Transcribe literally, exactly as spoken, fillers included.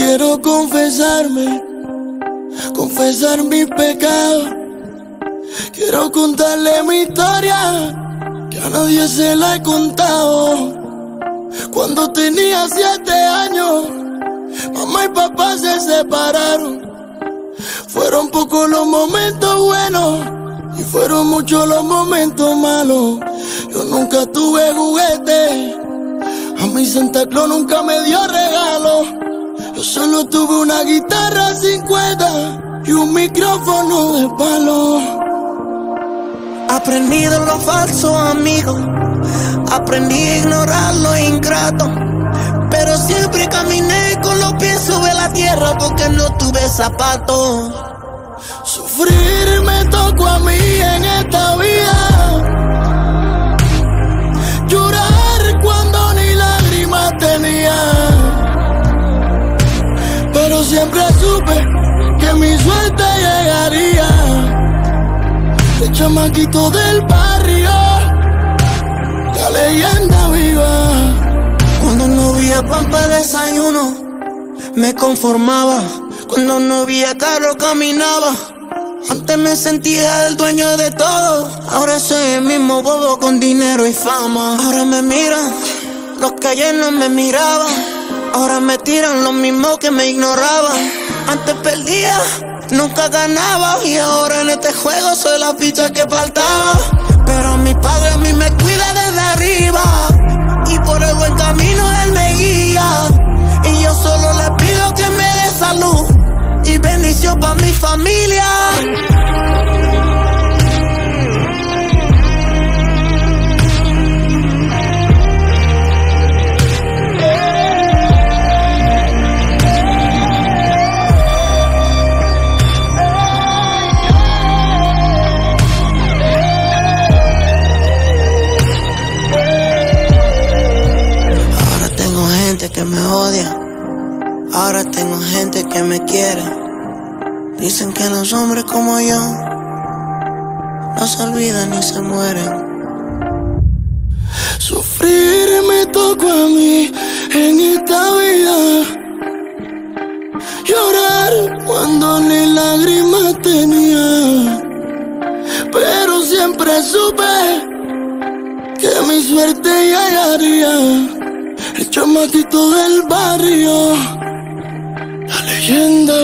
quiero confesarme, confesar mi pecado. Quiero contarle mi historia, que a nadie se la he contado. Cuando tenía siete años, mamá y papá se separaron. Fueron pocos los momentos buenos y fueron muchos los momentos malos. Yo nunca tuve juguete, a mi Santa Claus nunca me dio regalo. Yo solo tuve una guitarra sin cuerda y un micrófono de palo. Aprendí de los falsos amigos, aprendí a ignorar los ingratos, pero siempre caminé con los pies sobre la tierra porque no tuve zapatos. Sufrir me tocó a mí en esta vida, llorar cuando ni lágrimas tenía, pero siempre supe que mi suerte llegaría. El chamaquito del barrio, la leyenda viva. Cuando no había pan para desayuno, me conformaba. Cuando no había carro, caminaba. Antes me sentía el dueño de todo, ahora soy el mismo bobo con dinero y fama. Ahora me miran los que ayer no me miraban, ahora me tiran los mismos que me ignoraban. Antes perdía, nunca ganaba, y ahora en este juego soy la ficha que faltaba. Pero mi padre a mí me cuida desde arriba, y por el buen camino él me guía. Y yo solo le pido que me dé salud y bendición para mi familia. Que me odia, ahora tengo gente que me quiere. Dicen que los hombres como yo no se olvidan ni se mueren. Sufrir me tocó a mí en esta vida, llorar cuando ni lágrimas tenía, pero siempre supe que mi suerte llegaría. El chamaquito del barrio, la leyenda